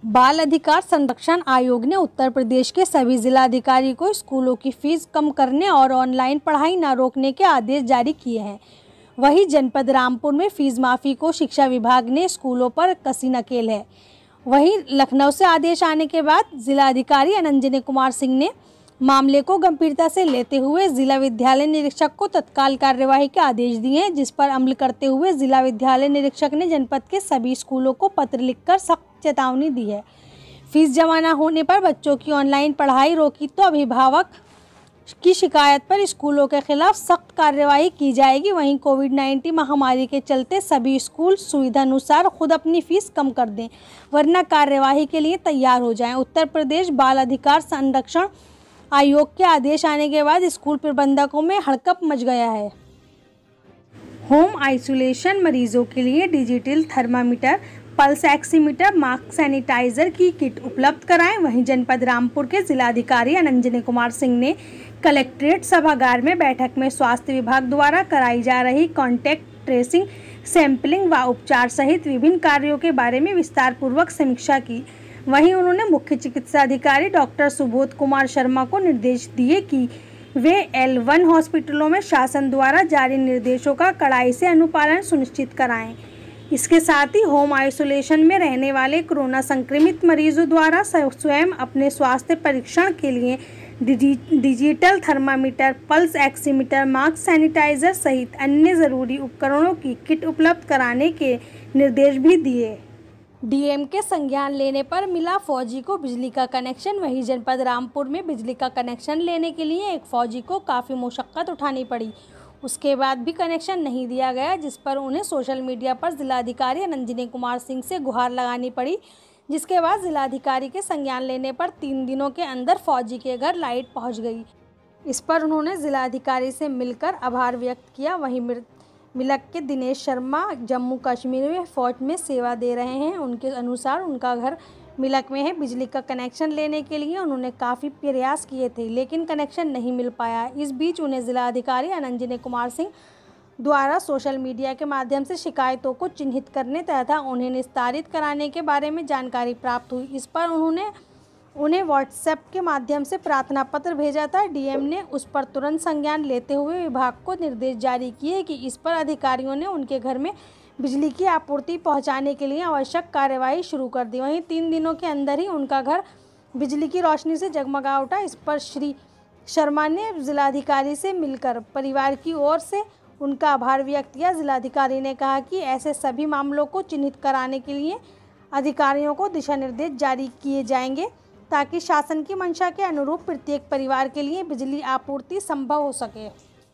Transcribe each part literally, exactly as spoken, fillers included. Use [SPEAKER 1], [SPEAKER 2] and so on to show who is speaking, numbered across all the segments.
[SPEAKER 1] बाल अधिकार संरक्षण आयोग ने उत्तर प्रदेश के सभी जिलाधिकारी को स्कूलों की फीस कम करने और ऑनलाइन पढ़ाई न रोकने के आदेश जारी किए हैं। वहीं जनपद रामपुर में फीस माफी को शिक्षा विभाग ने स्कूलों पर कसी नकेल है। वहीं लखनऊ से आदेश आने के बाद जिलाधिकारी अनंजनी कुमार सिंह ने मामले को गंभीरता से लेते हुए जिला विद्यालय निरीक्षक को तत्काल कार्यवाही के आदेश दिए हैं, जिस पर अमल करते हुए जिला विद्यालय निरीक्षक ने जनपद के सभी स्कूलों को पत्र लिखकर सख्त चेतावनी दी है। फीस जमा न होने पर बच्चों की ऑनलाइन पढ़ाई रोकी तो अभिभावक की शिकायत पर स्कूलों के खिलाफ सख्त कार्यवाही की जाएगी। वहीं कोविड नाइन्टीन महामारी के चलते सभी स्कूल सुविधानुसार खुद अपनी फीस कम कर दें, वरना कार्यवाही के लिए तैयार हो जाएं। उत्तर प्रदेश बाल अधिकार संरक्षण आयोग के आदेश आने के बाद स्कूल प्रबंधकों में हड़कंप मच गया है। होम आइसोलेशन मरीजों के लिए digital thermometer, pulse oximeter, mask, sanitizer की किट उपलब्ध कराएं। वहीं जनपद रामपुर के जिलाधिकारी अनंजनी कुमार सिंह ने कलेक्ट्रेट सभागार में बैठक में स्वास्थ्य विभाग द्वारा कराई जा रही कॉन्टैक्ट ट्रेसिंग, सैंपलिंग व उपचार सहित विभिन्न कार्यों के बारे में विस्तार पूर्वक समीक्षा की। वहीं उन्होंने मुख्य चिकित्सा अधिकारी डॉक्टर सुबोध कुमार शर्मा को निर्देश दिए कि वे एल वन हॉस्पिटलों में शासन द्वारा जारी निर्देशों का कड़ाई से अनुपालन सुनिश्चित कराएं। इसके साथ ही होम आइसोलेशन में रहने वाले कोरोना संक्रमित मरीजों द्वारा स्वयं अपने स्वास्थ्य परीक्षण के लिए digital thermometer, pulse oximeter, mask, sanitizer सहित अन्य जरूरी उपकरणों की किट उपलब्ध कराने के निर्देश भी दिए। डीएम के संज्ञान लेने पर मिला फौजी को बिजली का कनेक्शन। वहीं जनपद रामपुर में बिजली का कनेक्शन लेने के लिए एक फौजी को काफ़ी मुशक्कत उठानी पड़ी, उसके बाद भी कनेक्शन नहीं दिया गया, जिस पर उन्हें सोशल मीडिया पर जिलाधिकारी अनंजनी कुमार सिंह से गुहार लगानी पड़ी। जिसके बाद जिलाधिकारी के संज्ञान लेने पर तीन दिनों के अंदर फौजी के घर लाइट पहुंच गई। इस पर उन्होंने जिलाधिकारी से मिलकर आभार व्यक्त किया। वहीं मिलक के दिनेश शर्मा जम्मू कश्मीर में फौज में सेवा दे रहे हैं। उनके अनुसार उनका घर मिलक में है। बिजली का कनेक्शन लेने के लिए उन्होंने काफ़ी प्रयास किए थे, लेकिन कनेक्शन नहीं मिल पाया। इस बीच उन्हें जिलाधिकारी अनंजनी कुमार सिंह द्वारा सोशल मीडिया के माध्यम से शिकायतों को चिन्हित करने तथा उन्हें निस्तारित कराने के बारे में जानकारी प्राप्त हुई। इस पर उन्होंने उन्हें व्हाट्सएप के माध्यम से प्रार्थना पत्र भेजा था। डीएम ने उस पर तुरंत संज्ञान लेते हुए विभाग को निर्देश जारी किए कि इस पर अधिकारियों ने उनके घर में बिजली की आपूर्ति पहुंचाने के लिए आवश्यक कार्यवाही शुरू कर दी। वहीं तीन दिनों के अंदर ही उनका घर बिजली की रोशनी से जगमगा उठा। इस पर श्री शर्मा ने जिलाधिकारी से मिलकर परिवार की ओर से उनका आभार व्यक्त किया। जिलाधिकारी ने कहा कि ऐसे सभी मामलों को चिन्हित कराने के लिए अधिकारियों को दिशा निर्देश जारी किए जाएंगे, ताकि शासन की मंशा के अनुरूप प्रत्येक परिवार के लिए बिजली आपूर्ति संभव हो सके।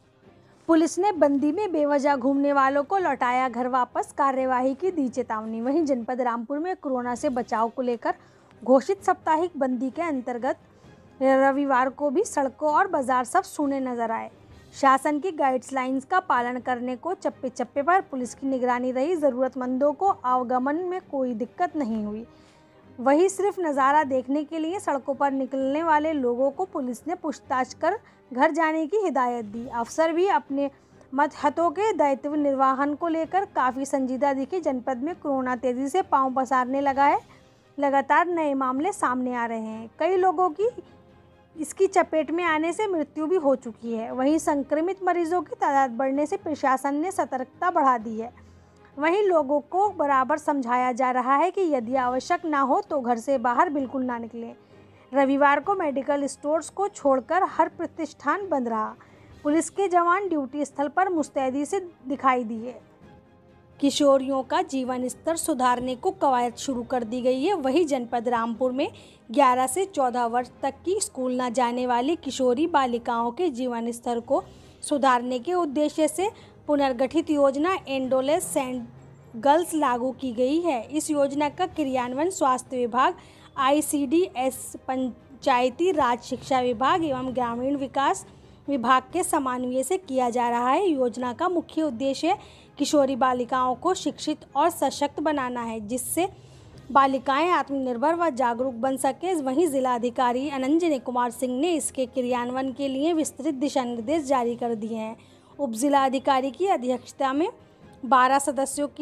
[SPEAKER 1] पुलिस ने बंदी में बेवजह घूमने वालों को लौटाया घर वापस, कार्यवाही की दी चेतावनी। वहीं जनपद रामपुर में कोरोना से बचाव को लेकर घोषित साप्ताहिक बंदी के अंतर्गत रविवार को भी सड़कों और बाजार सब सूने नजर आए। शासन की गाइडलाइंस का पालन करने को चप्पे चप्पे पर पुलिस की निगरानी रही। ज़रूरतमंदों को आवागमन में कोई दिक्कत नहीं हुई। वहीं सिर्फ नज़ारा देखने के लिए सड़कों पर निकलने वाले लोगों को पुलिस ने पूछताछ कर घर जाने की हिदायत दी। अफसर भी अपने मतहतों के दायित्व निर्वहन को लेकर काफ़ी संजीदा दिखे। जनपद में कोरोना तेज़ी से पांव पसारने लगा है। लगातार नए मामले सामने आ रहे हैं। कई लोगों की इसकी चपेट में आने से मृत्यु भी हो चुकी है। वहीं संक्रमित मरीजों की तादाद बढ़ने से प्रशासन ने सतर्कता बढ़ा दी है। वहीं लोगों को बराबर समझाया जा रहा है कि यदि आवश्यक ना हो तो घर से बाहर बिल्कुल ना निकलें। रविवार को मेडिकल स्टोर्स को छोड़कर हर प्रतिष्ठान बंद रहा। पुलिस के जवान ड्यूटी स्थल पर मुस्तैदी से दिखाई दिए। किशोरियों का जीवन स्तर सुधारने को कवायद शुरू कर दी गई है। वहीं जनपद रामपुर में ग्यारह से चौदह वर्ष तक की स्कूल न जाने वाली किशोरी बालिकाओं के जीवन स्तर को सुधारने के उद्देश्य से पुनर्गठित योजना एंडोलेसेंट गर्ल्स लागू की गई है। इस योजना का क्रियान्वयन स्वास्थ्य विभाग, आईसीडीएस, पंचायती राज शिक्षा विभाग एवं ग्रामीण विकास विभाग के समन्वय से किया जा रहा है। योजना का मुख्य उद्देश्य किशोरी बालिकाओं को शिक्षित और सशक्त बनाना है, जिससे बालिकाएं आत्मनिर्भर व जागरूक बन सके। वहीं जिलाधिकारी अनंजनी कुमार सिंह ने इसके क्रियान्वयन के लिए विस्तृत दिशा निर्देश जारी कर दिए हैं। उप जिलाधिकारी की अध्यक्षता में बारह सदस्यों की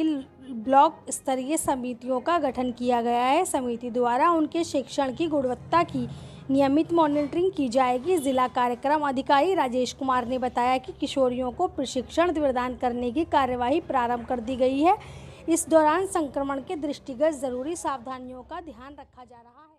[SPEAKER 1] ब्लॉक स्तरीय समितियों का गठन किया गया है। समिति द्वारा उनके शिक्षण की गुणवत्ता की नियमित मॉनिटरिंग की जाएगी। जिला कार्यक्रम अधिकारी राजेश कुमार ने बताया कि किशोरियों को प्रशिक्षण प्रदान करने की कार्यवाही प्रारंभ कर दी गई है। इस दौरान संक्रमण के दृष्टिगत जरूरी सावधानियों का ध्यान रखा जा रहा है।